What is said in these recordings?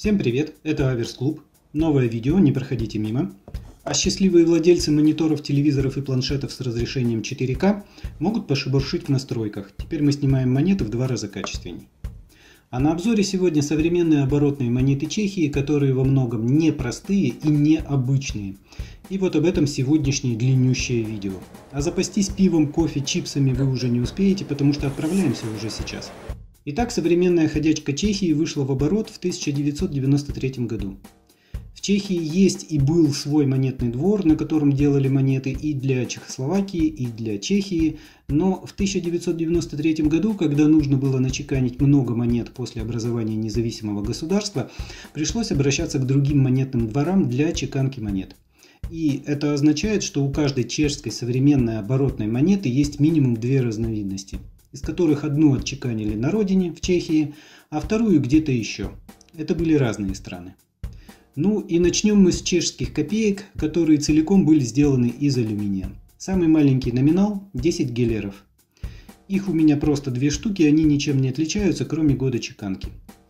Всем привет, это Аверс Клуб. Новое видео, не проходите мимо. А счастливые владельцы мониторов, телевизоров и планшетов с разрешением 4К могут пошебуршить в настройках. Теперь мы снимаем монеты в 2 раза качественней. А на обзоре сегодня современные оборотные монеты Чехии, которые во многом непростые и необычные. И вот об этом сегодняшнее длиннющее видео. А запастись пивом, кофе, чипсами вы уже не успеете, потому что отправляемся уже сейчас. Итак, современная ходячка Чехии вышла в оборот в 1993 году. В Чехии есть и был свой монетный двор, на котором делали монеты и для Чехословакии, и для Чехии, но в 1993 году, когда нужно было начеканить много монет после образования независимого государства, пришлось обращаться к другим монетным дворам для чеканки монет. И это означает, что у каждой чешской современной оборотной монеты есть минимум 2 разновидности, из которых одну отчеканили на родине, в Чехии, а вторую где-то еще. Это были разные страны. Ну и начнем мы с чешских копеек, которые целиком были сделаны из алюминия. Самый маленький номинал 10 гелеров. Их у меня просто 2 штуки, они ничем не отличаются, кроме года чеканки.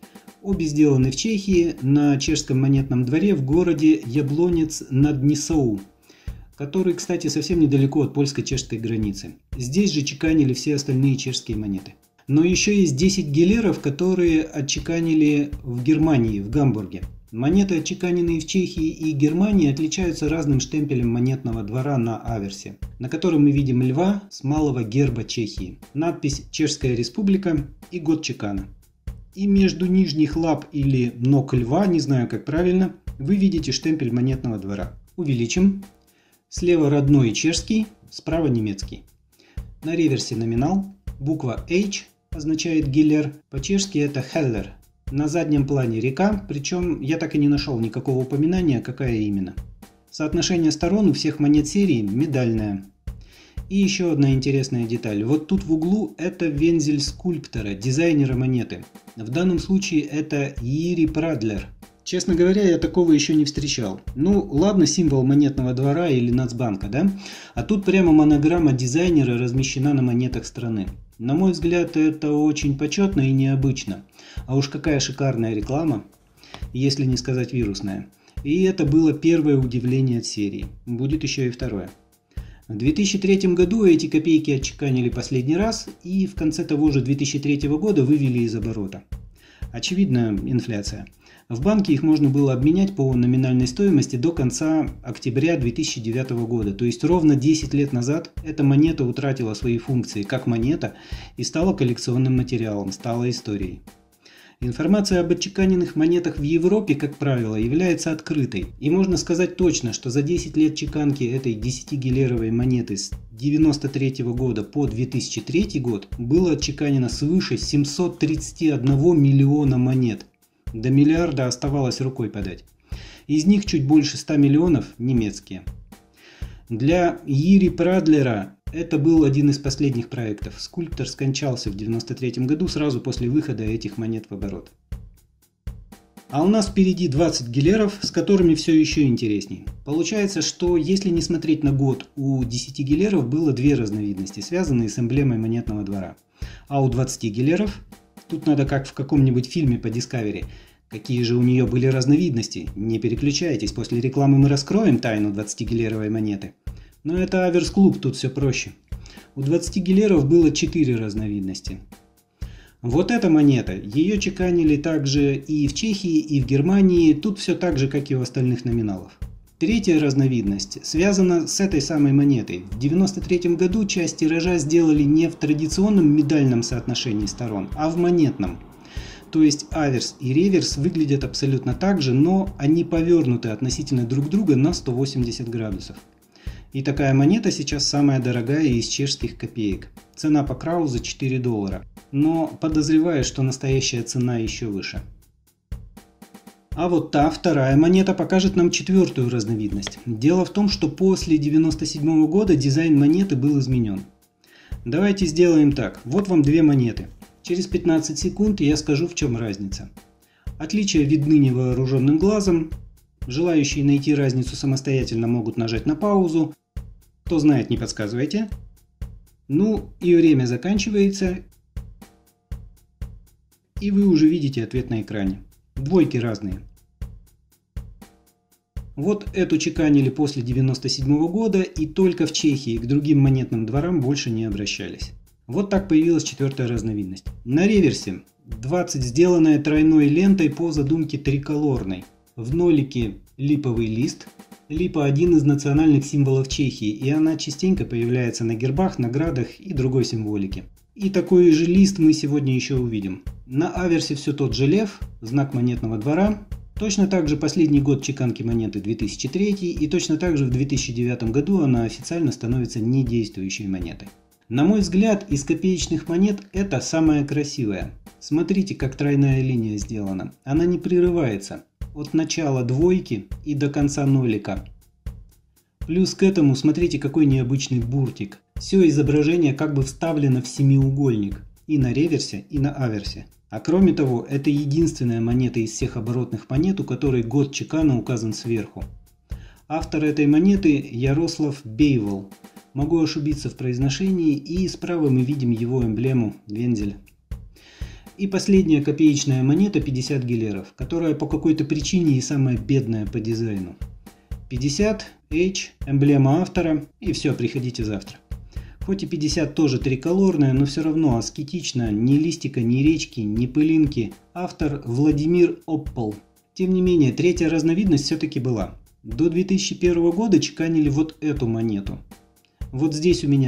Обе сделаны в Чехии, на чешском монетном дворе в городе Яблонец над Нисou, который, кстати, совсем недалеко от польско-чешской границы. Здесь же чеканили все остальные чешские монеты. Но еще есть 10 гелеров, которые отчеканили в Германии, в Гамбурге. Монеты, отчеканенные в Чехии и Германии, отличаются разным штемпелем монетного двора на аверсе, на котором мы видим льва с малого герба Чехии, надпись «Чешская республика» и год чекана. И между нижних лап или ног льва, не знаю как правильно, вы видите штемпель монетного двора. Увеличим. Слева родной чешский, справа немецкий. На реверсе номинал. Буква H означает гелер, по-чешски это heller. На заднем плане река, причем я так и не нашел никакого упоминания, какая именно. Соотношение сторон у всех монет серии медальное. И еще одна интересная деталь. Вот тут в углу это вензель скульптора, дизайнера монеты. В данном случае это Ири Прадлер. Честно говоря, я такого еще не встречал. Ну, ладно, символ монетного двора или Нацбанка, да? А тут прямо монограмма дизайнера размещена на монетах страны. На мой взгляд, это очень почетно и необычно. А уж какая шикарная реклама, если не сказать вирусная. И это было первое удивление от серии. Будет еще и второе. В 2003 году эти копейки отчеканили последний раз и в конце того же 2003 года вывели из оборота. Очевидно, инфляция. В банке их можно было обменять по номинальной стоимости до конца октября 2009 года, то есть ровно 10 лет назад эта монета утратила свои функции как монета и стала коллекционным материалом, стала историей. Информация об отчеканенных монетах в Европе, как правило, является открытой. И можно сказать точно, что за 10 лет чеканки этой 10-гелеровой монеты с 1993 года по 2003 год было отчеканено свыше 731 миллиона монет. До миллиарда оставалось рукой подать. Из них чуть больше 100 миллионов немецкие. Для Ири Прадлера это был один из последних проектов. Скульптор скончался в 1993 году сразу после выхода этих монет в оборот. А у нас впереди 20 гелеров, с которыми все еще интересней. Получается, что если не смотреть на год, у 10 гелеров было 2 разновидности, связанные с эмблемой монетного двора. А у 20 гелеров, тут надо как в каком-нибудь фильме по Discovery, какие же у нее были разновидности. Не переключайтесь, после рекламы мы раскроем тайну 20-гелеровой монеты. Но это Аверс Клуб, тут все проще. У 20 гелеров было 4 разновидности. Вот эта монета, ее чеканили также и в Чехии, и в Германии, тут все так же, как и у остальных номиналов. Третья разновидность связана с этой самой монетой. В 1993 году часть тиража сделали не в традиционном медальном соотношении сторон, а в монетном. То есть аверс и реверс выглядят абсолютно так же, но они повернуты относительно друг друга на 180 градусов. И такая монета сейчас самая дорогая из чешских копеек. Цена по Краузу $4. Но подозреваю, что настоящая цена еще выше. А вот та вторая монета покажет нам 4-ю разновидность. Дело в том, что после 1997 года дизайн монеты был изменен. Давайте сделаем так. Вот вам 2 монеты. Через 15 секунд я скажу, в чем разница. Отличия видны невооруженным глазом. Желающие найти разницу самостоятельно могут нажать на паузу. Кто знает, не подсказывайте. Ну и время заканчивается. И вы уже видите ответ на экране. Двойки разные. Вот эту чеканили после 1997 года и только в Чехии, к другим монетным дворам больше не обращались. Вот так появилась четвертая разновидность. На реверсе 20, сделанная тройной лентой по задумке триколорной. В нолике липовый лист. Липа – один из национальных символов Чехии, и она частенько появляется на гербах, наградах и другой символике. И такой же лист мы сегодня еще увидим. На аверсе все тот же лев, знак монетного двора. Точно так же последний год чеканки монеты 2003, и точно так же в 2009 году она официально становится недействующей монетой. На мой взгляд, из копеечных монет это самая красивая. Смотрите, как тройная линия сделана. Она не прерывается от начала двойки и до конца нолика. Плюс к этому смотрите, какой необычный буртик. Все изображение как бы вставлено в семиугольник и на реверсе, и на аверсе. А кроме того, это единственная монета из всех оборотных монет, у которой год чекана указан сверху. Автор этой монеты Ярослав Бейвол. Могу ошибиться в произношении, и справа мы видим его эмблему вензель. И последняя копеечная монета 50 гелеров, которая по какой-то причине и самая бедная по дизайну. 50, H, эмблема автора, и все, приходите завтра. Хоть и 50 тоже триколорная, но все равно аскетично, ни листика, ни речки, ни пылинки. Автор Владимир Оппол. Тем не менее, третья разновидность все-таки была. До 2001 года чеканили вот эту монету. Вот здесь у меня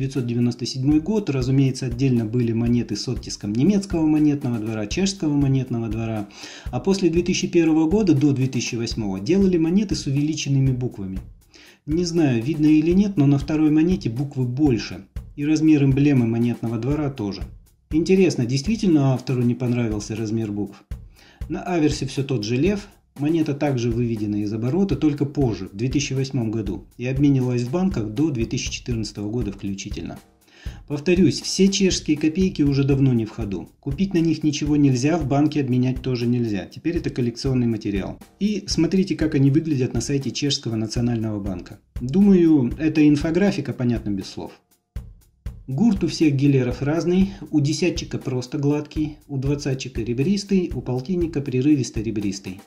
1997 год, разумеется, отдельно были монеты с оттиском немецкого монетного двора, чешского монетного двора, а после 2001 года до 2008 делали монеты с увеличенными буквами. Не знаю, видно или нет, но на второй монете буквы больше, и размер эмблемы монетного двора тоже. Интересно, действительно автору не понравился размер букв? На аверсе все тот же лев. Монета также выведена из оборота, только позже, в 2008 году, и обменивалась в банках до 2014 года включительно. Повторюсь, все чешские копейки уже давно не в ходу. Купить на них ничего нельзя, в банке обменять тоже нельзя. Теперь это коллекционный материал. И смотрите, как они выглядят на сайте Чешского национального банка. Думаю, это инфографика, понятно без слов. Гурт у всех гелеров разный, у десятчика просто гладкий, у двадцатчика ребристый, у полтинника прерывисто ребристый.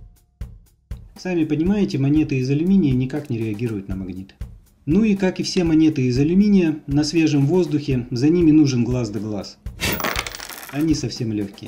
Сами понимаете, монеты из алюминия никак не реагируют на магнит. Ну и как и все монеты из алюминия, на свежем воздухе за ними нужен глаз да глаз. Они совсем легкие.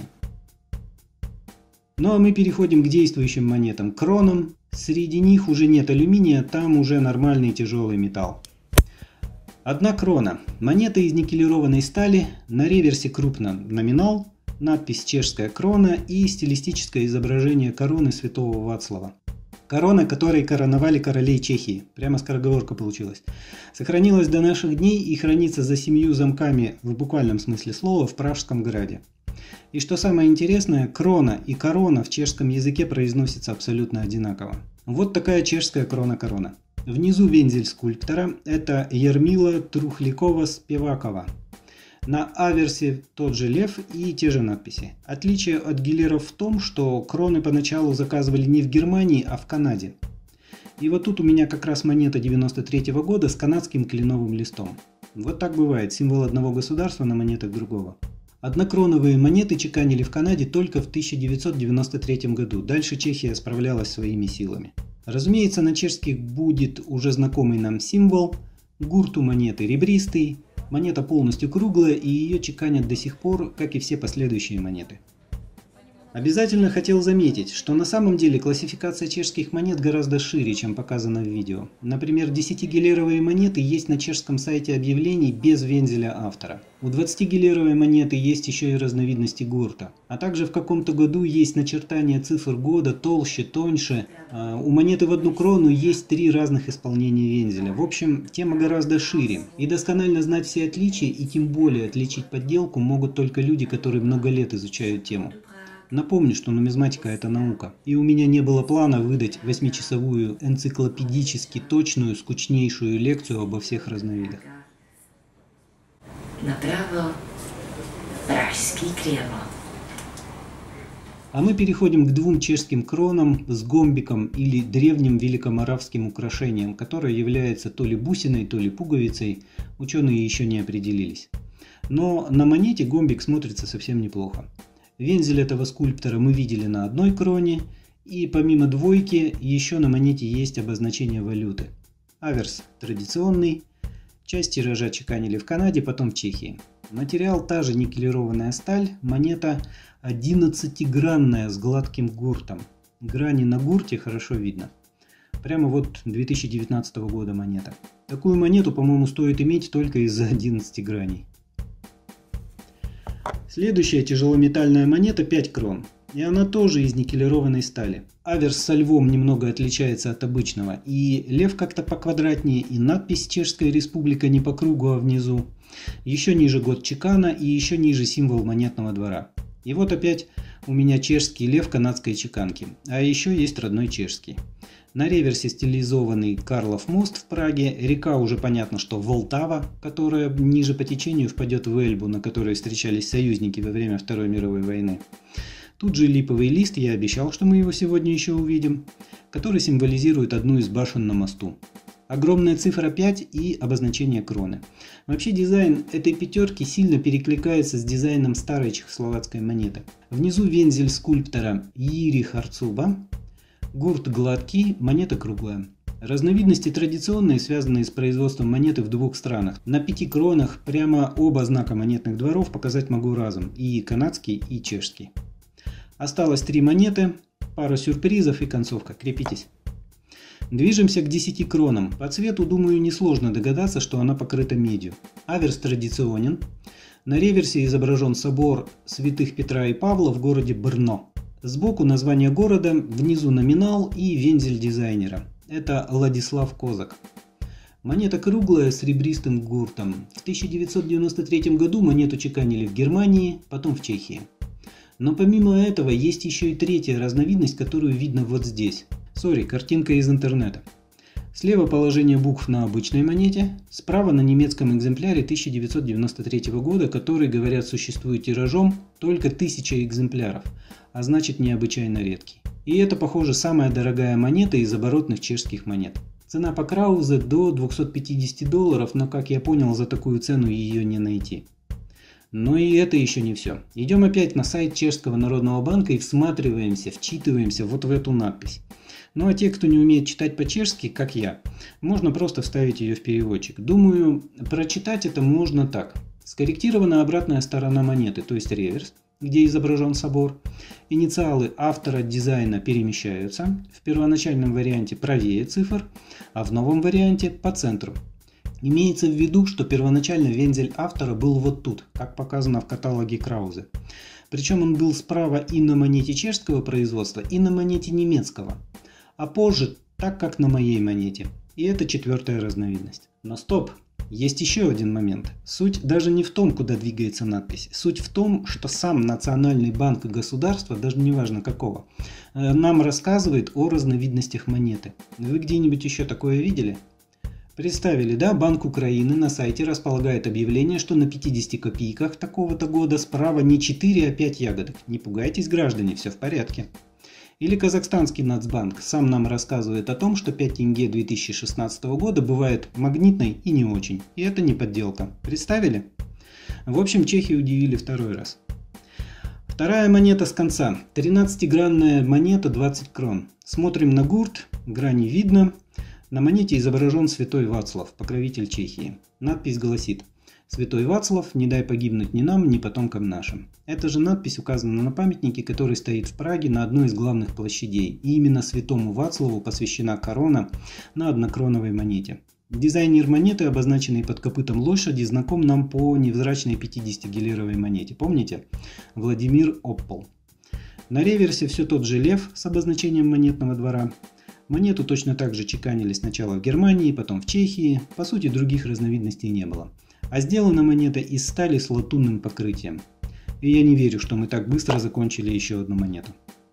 Ну а мы переходим к действующим монетам, кронам. Среди них уже нет алюминия, там уже нормальный тяжелый металл. Одна крона. Монета из никелированной стали, на реверсе крупно номинал, надпись «Чешская крона» и стилистическое изображение короны святого Вацлава. Корона, которой короновали королей Чехии. Прямо скороговорка получилась. Сохранилась до наших дней и хранится за 7 замками в буквальном смысле слова в Пражском граде. И что самое интересное, крона и корона в чешском языке произносятся абсолютно одинаково. Вот такая чешская крона-корона. Внизу вензель скульптора, это Ярмила Трухлякова-Спевакова. На аверсе тот же лев и те же надписи. Отличие от гелеров в том, что кроны поначалу заказывали не в Германии, а в Канаде. И вот тут у меня как раз монета 93 года с канадским кленовым листом. Вот так бывает, символ одного государства на монетах другого. Однокроновые монеты чеканили в Канаде только в 1993 году, дальше Чехия справлялась своими силами. Разумеется, на чешских будет уже знакомый нам символ, гурт у монеты ребристый, монета полностью круглая и ее чеканят до сих пор, как и все последующие монеты. Обязательно хотел заметить, что на самом деле классификация чешских монет гораздо шире, чем показано в видео. Например, 10-гелеровые монеты есть на чешском сайте объявлений без вензеля автора. У 20-гелеровой монеты есть еще и разновидности гурта. А также в каком-то году есть начертание цифр года толще, тоньше. У монеты в 1 крону есть 3 разных исполнения вензеля. В общем, тема гораздо шире. И досконально знать все отличия и тем более отличить подделку могут только люди, которые много лет изучают тему. Напомню, что нумизматика – это наука, и у меня не было плана выдать 8-часовую энциклопедически точную, скучнейшую лекцию обо всех разновидах. Направо Пражский Кремль. А мы переходим к 2 чешским кронам с гомбиком или древним великоморавским украшением, которое является то ли бусиной, то ли пуговицей, ученые еще не определились. Но на монете гомбик смотрится совсем неплохо. Вензель этого скульптора мы видели на одной кроне, и помимо двойки еще на монете есть обозначение валюты. Аверс традиционный, часть тиража чеканили в Канаде, потом в Чехии. Материал та же никелированная сталь, монета 11-гранная с гладким гуртом. Грани на гурте хорошо видно. Прямо вот 2019 года монета. Такую монету, по-моему, стоит иметь только из-за 11 граней. Следующая тяжелометальная монета 5 крон. И она тоже из никелированной стали. Аверс со львом немного отличается от обычного. И лев как-то поквадратнее, и надпись «Чешская республика» не по кругу, а внизу. Еще ниже год чекана и еще ниже символ монетного двора. И вот опять у меня чешский лев канадской чеканки. А еще есть родной чешский. На реверсе стилизованный Карлов мост в Праге, река уже понятно, что Волтава, которая ниже по течению впадет в Эльбу, на которой встречались союзники во время Второй мировой войны. Тут же липовый лист, я обещал, что мы его сегодня еще увидим, который символизирует одну из башен на мосту. Огромная цифра 5 и обозначение кроны. Вообще дизайн этой пятерки сильно перекликается с дизайном старой чехословацкой монеты. Внизу вензель скульптора Ири Харцуба. Гурт гладкий, монета круглая. Разновидности традиционные, связанные с производством монеты в двух странах. На 5 кронах прямо оба знака монетных дворов показать могу разом. И канадский, и чешский. Осталось 3 монеты, пара сюрпризов и концовка. Крепитесь. Движемся к 10 кронам. По цвету, думаю, несложно догадаться, что она покрыта медью. Аверс традиционен. На реверсе изображен собор святых Петра и Павла в городе Брно. Сбоку название города, внизу номинал и вензель дизайнера. Это Ладислав Козак. Монета круглая с ребристым гуртом. В 1993 году монету чеканили в Германии, потом в Чехии. Но помимо этого есть еще и третья разновидность, которую видно вот здесь. Картинка из интернета. Слева положение букв на обычной монете, справа на немецком экземпляре 1993 года, который, говорят, существует тиражом только 1000 экземпляров, а значит необычайно редкий. И это, похоже, самая дорогая монета из оборотных чешских монет. Цена по Краузе до $250, но, как я понял, за такую цену ее не найти. Но и это еще не все. Идем опять на сайт Чешского народного банка и всматриваемся, вчитываемся вот в эту надпись. Ну а те, кто не умеет читать по-чешски, как я, можно просто вставить ее в переводчик. Думаю, прочитать это можно так. Скорректирована обратная сторона монеты, то есть реверс, где изображен собор. Инициалы автора дизайна перемещаются. В первоначальном варианте правее цифр, а в новом варианте по центру. Имеется в виду, что первоначально вензель автора был вот тут, как показано в каталоге Краузе. Причем он был справа и на монете чешского производства, и на монете немецкого. А позже, так как на моей монете. И это 4-я разновидность. Но стоп! Есть еще один момент. Суть даже не в том, куда двигается надпись. Суть в том, что сам Национальный банк государства, даже не важно какого, нам рассказывает о разновидностях монеты. Вы где-нибудь еще такое видели? Представили, да? Банк Украины на сайте располагает объявление, что на 50 копейках такого-то года справа не 4, а 5 ягодок. Не пугайтесь, граждане, все в порядке. Или казахстанский Нацбанк сам нам рассказывает о том, что 5 тенге 2016 года бывает магнитной и не очень. И это не подделка. Представили? В общем, чехи удивили второй раз. Вторая монета с конца. 13-гранная монета 20 крон. Смотрим на гурт, грани видно. На монете изображен святой Вацлав, покровитель Чехии. Надпись гласит: «Святой Вацлав, не дай погибнуть ни нам, ни потомкам нашим». Эта же надпись указана на памятнике, который стоит в Праге на одной из главных площадей. И именно святому Вацлаву посвящена корона на однокроновой монете. Дизайнер монеты, обозначенный под копытом лошади, знаком нам по невзрачной 50-гелеровой монете. Помните? Владимир Оппол. На реверсе все тот же лев с обозначением монетного двора. Монету точно так же чеканили сначала в Германии, потом в Чехии. По сути, других разновидностей не было. А сделана монета из стали с латунным покрытием. И я не верю, что мы так быстро закончили еще одну монету.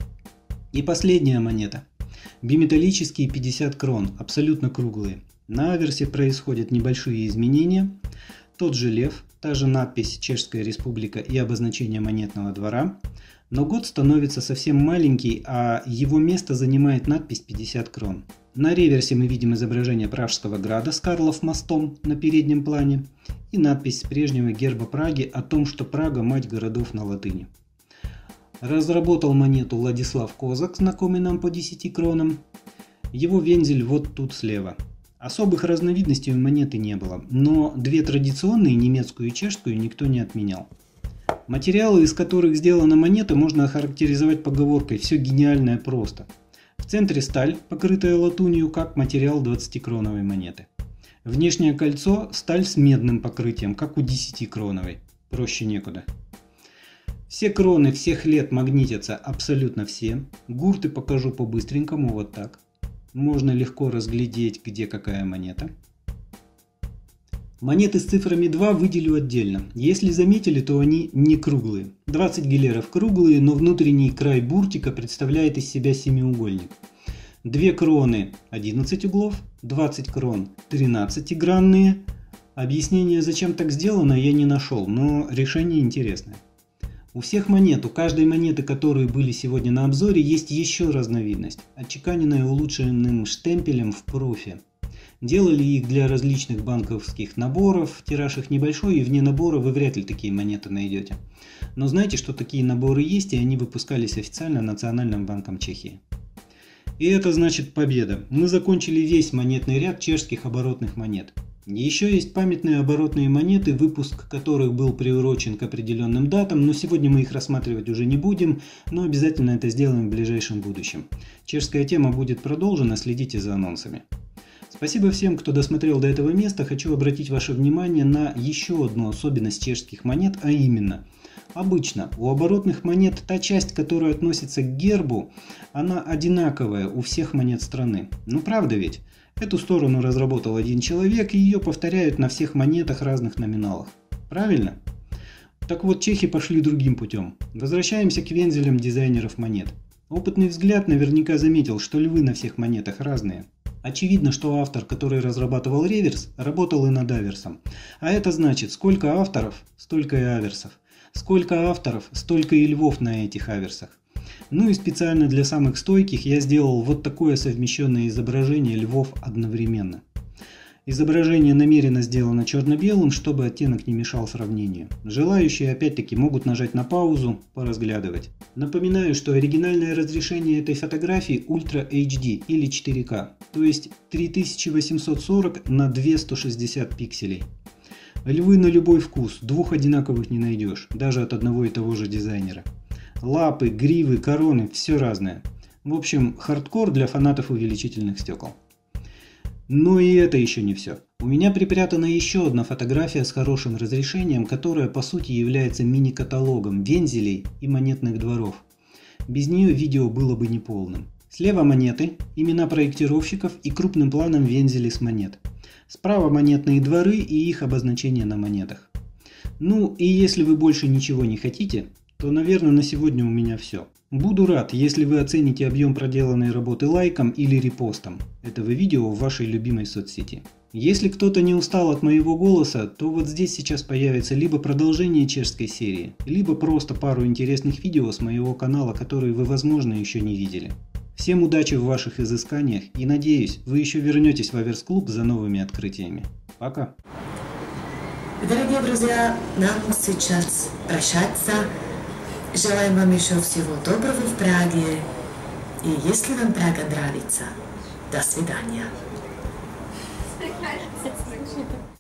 И последняя монета. Биметаллические 50 крон, абсолютно круглые. На аверсе происходят небольшие изменения. Тот же лев, та же надпись «Чешская республика» и обозначение монетного двора. Но год становится совсем маленький, а его место занимает надпись 50 крон. На реверсе мы видим изображение Пражского града с Карлов мостом на переднем плане и надпись с прежнего герба Праги о том, что Прага – мать городов на латыни. Разработал монету Владислав Козак, знакомый нам по 10 кронам. Его вензель вот тут слева. Особых разновидностей у монеты не было, но две традиционные, немецкую и чешскую, никто не отменял. Материалы, из которых сделана монета, можно охарактеризовать поговоркой «все гениальное просто». В центре сталь, покрытая латунью, как материал 20-кроновой монеты. Внешнее кольцо – сталь с медным покрытием, как у 10-кроновой. Проще некуда. Все кроны всех лет магнитятся абсолютно все. Гурты покажу по-быстренькому, вот так. Можно легко разглядеть, где какая монета. Монеты с цифрами 2 выделю отдельно. Если заметили, то они не круглые. 20 гелеров круглые, но внутренний край буртика представляет из себя семиугольник. 2 кроны 11 углов, 20 крон 13-гранные. Объяснение, зачем так сделано, я не нашел, но решение интересное. У всех монет, у каждой монеты, которые были сегодня на обзоре, есть еще разновидность, отчеканенная улучшенным штемпелем в профи. Делали их для различных банковских наборов, тираж их небольшой, и вне набора вы вряд ли такие монеты найдете. Но знайте, что такие наборы есть, и они выпускались официально Национальным банком Чехии. И это значит победа. Мы закончили весь монетный ряд чешских оборотных монет. Еще есть памятные оборотные монеты, выпуск которых был приурочен к определенным датам, но сегодня мы их рассматривать уже не будем, но обязательно это сделаем в ближайшем будущем. Чешская тема будет продолжена, следите за анонсами. Спасибо всем, кто досмотрел до этого места. Хочу обратить ваше внимание на еще одну особенность чешских монет, а именно, обычно у оборотных монет та часть, которая относится к гербу, она одинаковая у всех монет страны. Ну правда ведь? Эту сторону разработал один человек, и ее повторяют на всех монетах разных номиналах. Правильно? Так вот, чехи пошли другим путем. Возвращаемся к вензелям дизайнеров монет. Опытный взгляд наверняка заметил, что львы на всех монетах разные. Очевидно, что автор, который разрабатывал реверс, работал и над аверсом. А это значит, сколько авторов, столько и аверсов. Сколько авторов, столько и львов на этих аверсах. Ну и специально для самых стойких я сделал вот такое совмещенное изображение львов одновременно. Изображение намеренно сделано черно-белым, чтобы оттенок не мешал сравнению. Желающие опять-таки могут нажать на паузу, поразглядывать. Напоминаю, что оригинальное разрешение этой фотографии Ultra HD или 4К, то есть 3840 на 2160 пикселей. Львы на любой вкус, двух одинаковых не найдешь, даже от одного и того же дизайнера. Лапы, гривы, короны, все разное. В общем, хардкор для фанатов увеличительных стекол. Но и это еще не все. У меня припрятана еще одна фотография с хорошим разрешением, которая по сути является мини-каталогом вензелей и монетных дворов. Без нее видео было бы неполным. Слева монеты, имена проектировщиков и крупным планом вензели с монет. Справа монетные дворы и их обозначения на монетах. Ну и если вы больше ничего не хотите, то, наверное, на сегодня у меня все. Буду рад, если вы оцените объем проделанной работы лайком или репостом этого видео в вашей любимой соцсети. Если кто-то не устал от моего голоса, то вот здесь сейчас появится либо продолжение чешской серии, либо просто пару интересных видео с моего канала, которые вы, возможно, еще не видели. Всем удачи в ваших изысканиях и надеюсь, вы еще вернетесь в Аверс-клуб за новыми открытиями. Пока! Дорогие друзья, нам сейчас прощаться. Желаем вам еще всего доброго в Праге. И если вам Прага нравится, до свидания.